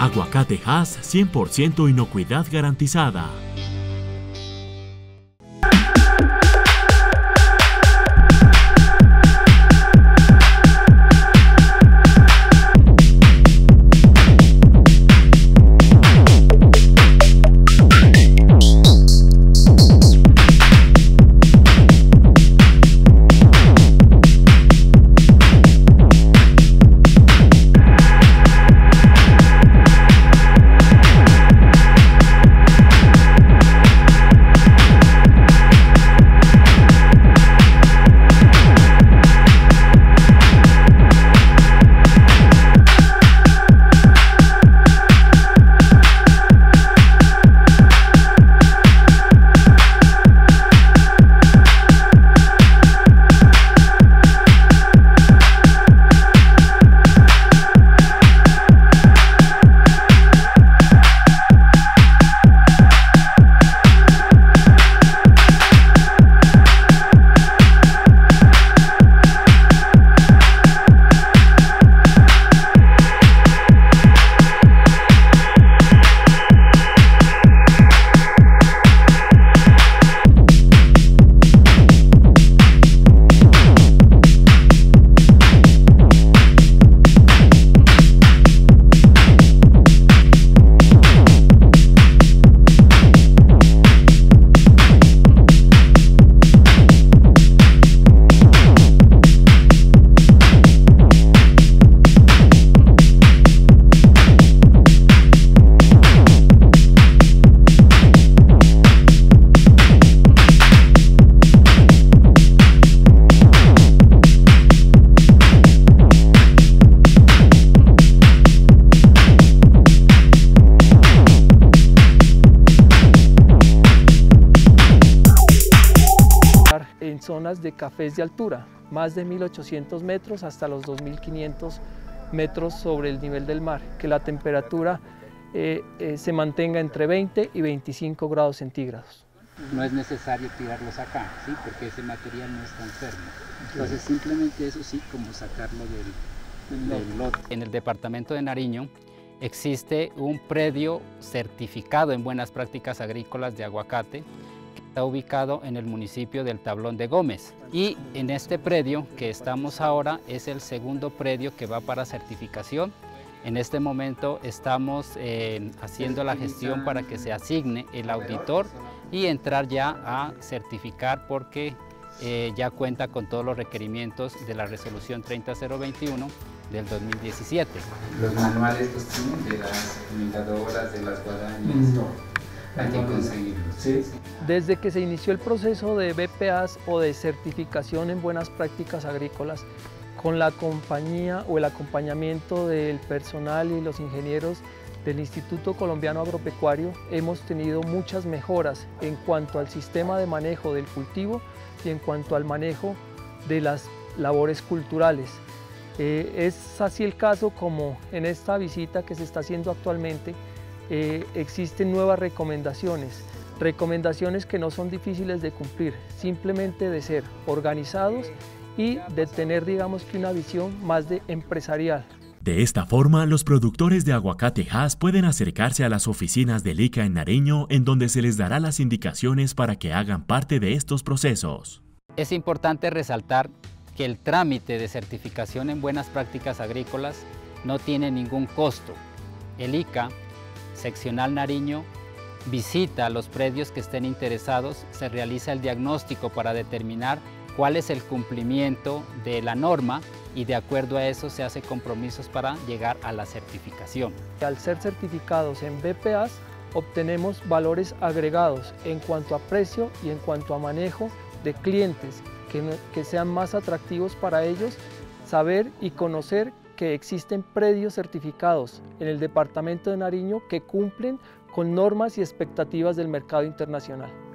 Aguacate Hass 100% inocuidad garantizada. En zonas de cafés de altura, más de 1800 metros hasta los 2500 metros sobre el nivel del mar, que la temperatura se mantenga entre 20 y 25 grados centígrados. No es necesario tirarlos acá, ¿sí? Porque ese material no está enfermo. Entonces simplemente eso sí, como sacarlo del lote. En el departamento de Nariño existe un predio certificado en buenas prácticas agrícolas de aguacate, está ubicado en el municipio del Tablón de Gómez, y en este predio que estamos ahora es el segundo predio que va para certificación. En este momento estamos haciendo la gestión para que se asigne el auditor y entrar ya a certificar, porque ya cuenta con todos los requerimientos de la resolución 30021 del 2017. Los manuales los tienen de las limitadoras, de las guadañas. Hay que conseguirlos. ¿Sí? Desde que se inició el proceso de BPAs o de certificación en buenas prácticas agrícolas, con la compañía o el acompañamiento del personal y los ingenieros del Instituto Colombiano Agropecuario, hemos tenido muchas mejoras en cuanto al sistema de manejo del cultivo y en cuanto al manejo de las labores culturales. Es así el caso como en esta visita que se está haciendo actualmente. Existen nuevas recomendaciones que no son difíciles de cumplir, simplemente de ser organizados y de tener, digamos que, una visión más empresarial. De esta forma, los productores de aguacate Hass pueden acercarse a las oficinas del ICA en Nariño, en donde se les dará las indicaciones para que hagan parte de estos procesos. Es importante resaltar que el trámite de certificación en buenas prácticas agrícolas no tiene ningún costo. El ICA Seccional Nariño visita los predios que estén interesados, se realiza el diagnóstico para determinar cuál es el cumplimiento de la norma y de acuerdo a eso se hace compromisos para llegar a la certificación. Al ser certificados en BPAs obtenemos valores agregados en cuanto a precio y en cuanto a manejo de clientes que sean más atractivos para ellos, saber y conocer que existen predios certificados en el departamento de Nariño que cumplen con normas y expectativas del mercado internacional.